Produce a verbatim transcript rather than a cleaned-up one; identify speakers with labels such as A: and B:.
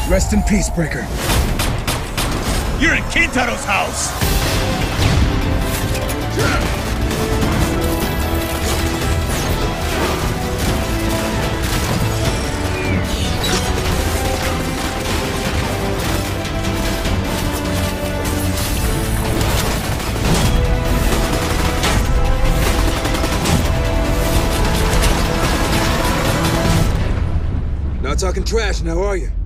A: Rest in peace, Breaker.
B: You're in Kintaro's house!
A: Not talking trash now, are you?